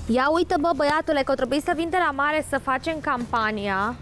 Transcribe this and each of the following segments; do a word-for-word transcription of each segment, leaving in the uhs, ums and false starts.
Ia uite, bă, băiatule, că trebuie să vin de la mare să facem campania.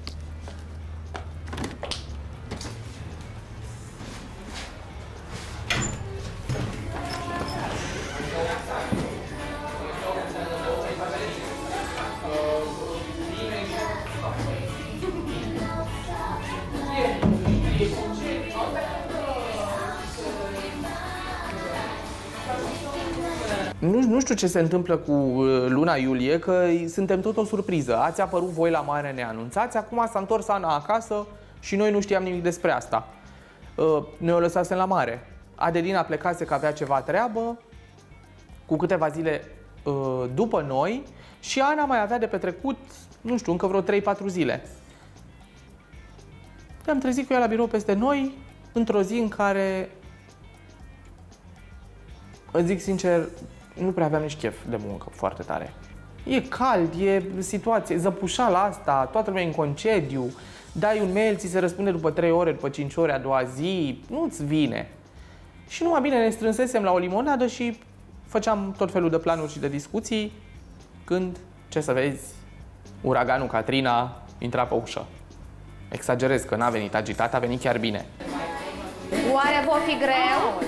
Nu, nu știu ce se întâmplă cu luna iulie, că suntem tot o surpriză. Ați apărut voi la mare neanunțați, acum s-a întors Ana acasă și noi nu știam nimic despre asta. Ne-o lăsasem la mare. Adelina plecase că avea ceva treabă, cu câteva zile după noi, și Ana mai avea de petrecut, nu știu, încă vreo trei patru zile. Ne-am trezit cu ea la birou peste noi, într-o zi în care, îți zic sincer, nu prea aveam nici chef de muncă foarte tare. E cald, e situație, zăpușala asta, toată lumea în concediu, dai un mail, ți se răspunde după trei ore, după cinci ore a doua zi, nu-ți vine. Și numai bine ne strânsesem la o limonadă și făceam tot felul de planuri și de discuții, când, ce să vezi, uraganul Katrina intra pe ușă. Exagerez că n-a venit agitat, a venit chiar bine. Oare va fi greu?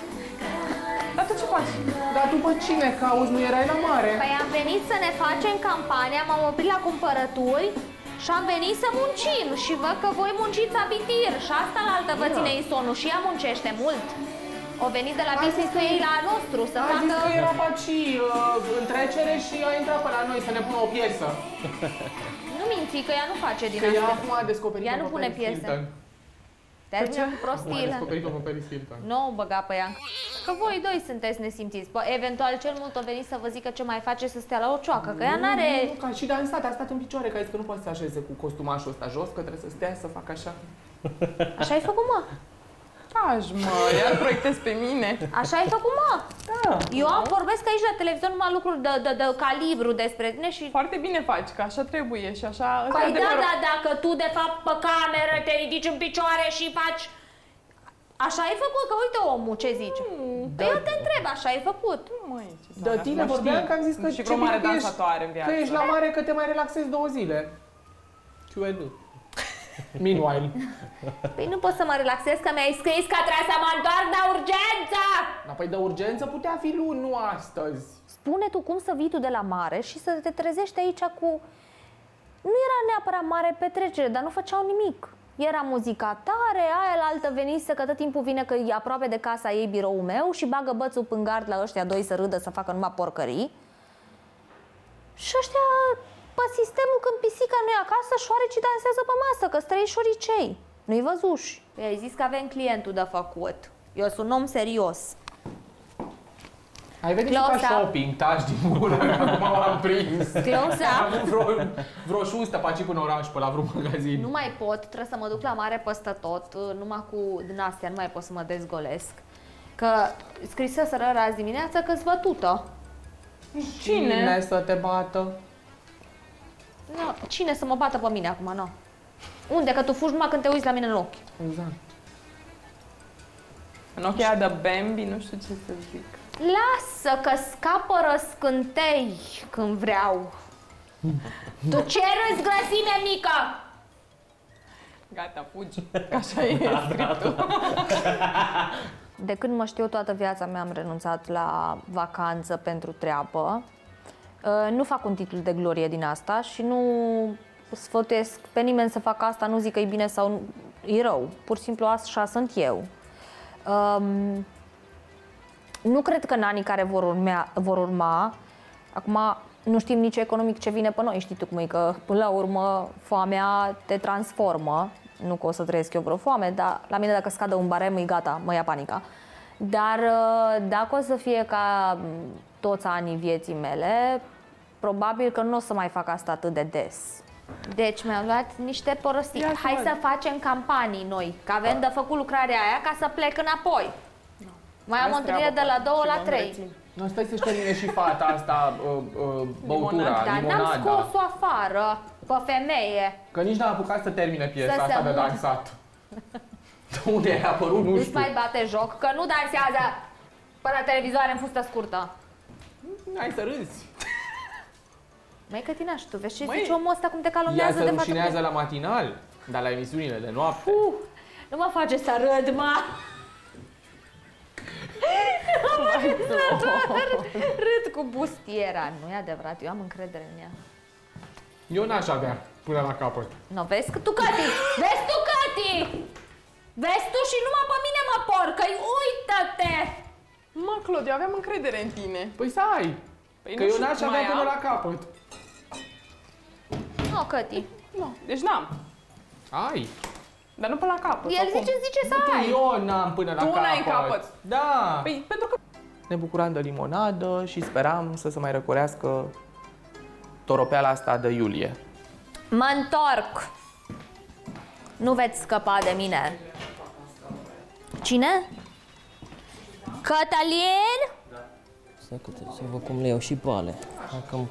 Dar tu ce faci? Dar după cine cauzi? Nu erai la mare? Păi am venit să ne facem campania, m-am oprit la cumpărături și am venit să muncim și văd că voi munciți abitir și asta la altă vă ține insomnul și ea muncește mult. O venit de la business-ul ei la nostru să a facă... zis că era paci uh, în trecere și a intrat pe la noi să ne pună o piesă. Nu minți, că ea nu face din că asta. Că ea acum a descoperit-o ea nu pune piese. Termină cu prostiile. Nu o băga pe ea. Că voi doi sunteți nesimțiți. Bă, eventual cel mult o venit să vă zică ce mai face să stea la o cioacă, că ea n-are... Nu, nu, ca și dansat, a stat în picioare, că a zis că nu poate să se așeze cu costumașul ăsta jos, că trebuie să stea să facă așa. Așa ai făcut, mă? Taci, mă, iar proiectezi pe mine. Așa ai făcut, mă? Da. Eu am vorbesc aici la televizor numai lucruri de, de, de calibru despre tine și... Foarte bine faci, că așa trebuie și așa... Păi da, da, dacă tu de fapt pe cameră te ridici în picioare și faci... Așa ai făcut, că uite omul ce zice. Mm, da. Eu te întreb, așa ai făcut. Măi, de tine vorbeam că am zis că și vreo mare dansatoare în viață. Că ești la mare, că te mai relaxezi două zile. Q and A. Meanwhile. Păi nu pot să mă relaxez că mi-ai scris că trebuie să mă întorc de urgență! Da, păi de urgență putea fi luni, nu astăzi. Spune tu cum să vii tu de la mare și să te trezești aici cu... Nu era neapărat mare petrecere, dar nu făceau nimic. Era muzica tare, aia la altă venise că tot timpul vine că e aproape de casa ei biroul meu și bagă bățul în gard la ăștia doi să râdă, să facă numai porcării. Și ăștia... Pe sistemul când pisica nu e acasă, șoarecii dansează pe masă, că străi șoricei. Nu-i văzuși. I-ai zis că avem clientul de făcut. Eu sunt om serios. Ai venit și ca shopping, taci din gură, acum am prins. Close up. Am avut vreo, vreo șustă pe aici până oraș, pe la vreun magazin. Nu mai pot, trebuie să mă duc la mare peste tot, numai cu din astea, nu mai pot să mă dezgolesc. Că scriseseră azi dimineață că-s bătută. Cine? Cine să te bată? No, cine să mă bată pe mine acum, nu? Unde? Că tu fugi numai când te uiți la mine în ochi. Exact. În ochii aia de Bambi, nu știu ce să zic. Lasă că scapă răscântei când vreau. Tu ce râzi, grăsime mică? Gata, fugi. Așa e scriptul. De când mă știu toată viața mea am renunțat la vacanță pentru treabă. Nu fac un titlu de glorie din asta și nu sfătuiesc pe nimeni să facă asta, nu zic că e bine sau e rău. Pur și simplu așa sunt eu. Um, nu cred că în anii care vor, urmea, vor urma, acum nu știm nici economic ce vine pe noi, știi tu cum e, că până la urmă foamea te transformă. Nu că o să trăiesc eu vreo foame, dar la mine dacă scadă un barem, e gata, mă ia panica. Dar dacă o să fie ca toți anii vieții mele, probabil că nu o să mai fac asta atât de des. Deci mi-am luat niște prostii. Ia Hai să, să facem campanii noi, că avem de făcut lucrarea aia ca să plec înapoi. No. Mai am o întâlnire de la două la trei. Nu, stai să-și termine și fata asta, uh, uh, băutura, limonada. Dar n-am scos-o afară, pe femeie. Că nici n-am apucat să termine piesa să asta de dansat. De unde ai apărut, nu știu. Nu-ți mai bate joc, că nu dansează pe la televizoare în fustă scurtă. Hai să râzi. Măi, Cătinaș, tu vezi ce Măi, zice omul ăsta cum te Ea calomnează se de față? rușinează la matinal, dar la emisiunile de noapte. Uh, nu mă face să râd, mă! Râd cu bustiera. Nu e adevărat, eu am încredere în ea. Eu n-aș avea până la capăt. No, vezi că tu, Cati! Vezi tu, Cati! Vezi tu și numai pe mine mă porcă, uită-te! Mă, Claudia, eu aveam încredere în tine. Păi să ai, Păi că nu eu știu, n-aș mai avea până am? la capăt. Nu, Cati. Nu, deci n-am. Ai. Dar nu până la capăt. El sau cum? zice, zice să ai. Eu n-am până la Tu capăt. n-ai în capăt. Da. Păi, pentru că... Ne bucuram de limonadă și speram să se mai răcorească toropeala asta de iulie. Mă întorc. Nu veți scăpa de mine. Cine? Cătălin? Stai că trebuie să văd cum le iau și pe ale. Dacă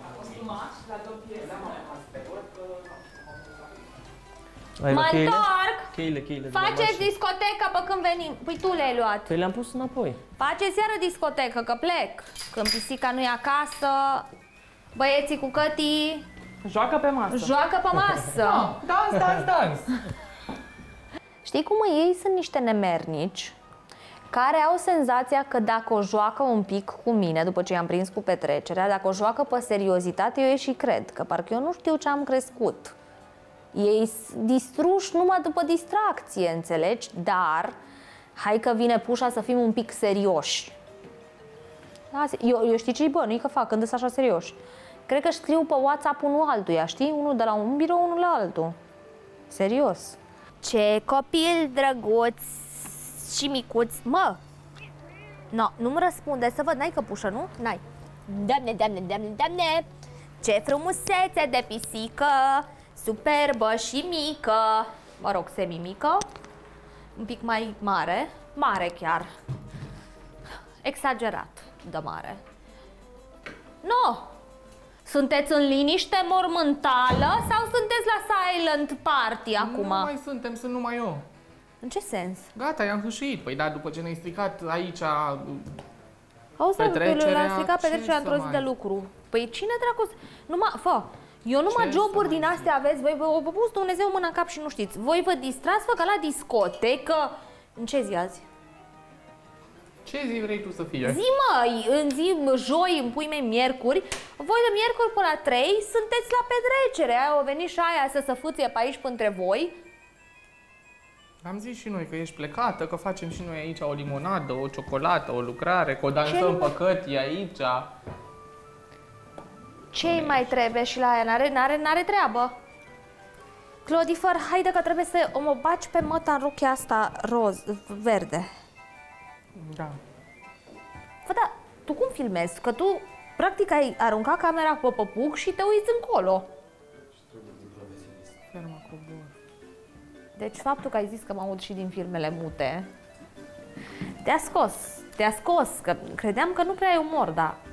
Ai Mă luat cheile? întorc. Cheile, cheile. de la Faceți mașină. discotecă pe când venim. Păi tu le-ai luat. Păi le-am pus înapoi. Faceți iară discotecă, că plec. Când pisica nu e acasă, băieții cu Cătii Joacă pe masă. joacă pe masă. Dans, dans, dans. Știi cum ei sunt niște nemernici care au senzația că dacă o joacă un pic cu mine, după ce i-am prins cu petrecerea, dacă o joacă pe seriozitate, eu ei și cred, că parcă eu nu știu ce am crescut. Ei sunt distruși numai după distracție, înțelegi? Dar hai că vine pușa să fim un pic serioși. Eu, eu știi ce-i bă, nu-i că fac când sunt așa serioși. Cred că scriu pe WhatsApp unul altuia, știi? Unul de la un birou, unul la altul. Serios. Ce copil drăguț și micuț. Mă! No, nu-mi răspunde, să văd, n-ai căpușă, nu? N-ai. Doamne, doamne, doamne, doamne! Ce frumusețe de pisică! Superbă și mică! Mă rog, semi-mică. Un pic mai mare. Mare chiar. Exagerat de mare. No! Sunteți în liniște mormântală sau sunteți la silent party acum? Nu mai suntem, sunt numai eu. În ce sens? Gata, i-am sfârșit. Păi da, după ce ne-ai stricat aici... Auzi, Petrecerea, l-a stricat ce petrecerea să într-o zi mai- de lucru. Păi cine dracu... Numai, fă, eu numai Ce joburi să din mai astea aveți, voi vă pus Dumnezeu mâna în cap și nu știți. Voi vă distrați, fă, că la discotecă... În ce zi azi? Ce zi vrei tu să fie? Zi, mă, în zi, joi, în pui mei, miercuri. Voi de miercuri până la trei sunteți la petrecere. Au venit și aia să se fâție pe aici între voi. Am zis și noi că ești plecată, că facem și noi aici o limonadă, o ciocolată, o lucrare, că o dansăm pe Cătii aici. Ce-i mai trebuie și la aia? N-are, n-are, n-are treabă. Clodifer, haide că trebuie să o mă baci pe măta în rochia asta roz, verde. Da. Fă, da, tu cum filmezi? Că tu, practic, ai aruncat camera pe păpuc și te uiți încolo. Ferma cobor. Deci faptul că ai zis că mă aud și din filmele mute, te-a scos, te-a scos, că credeam că nu prea ai umor, dar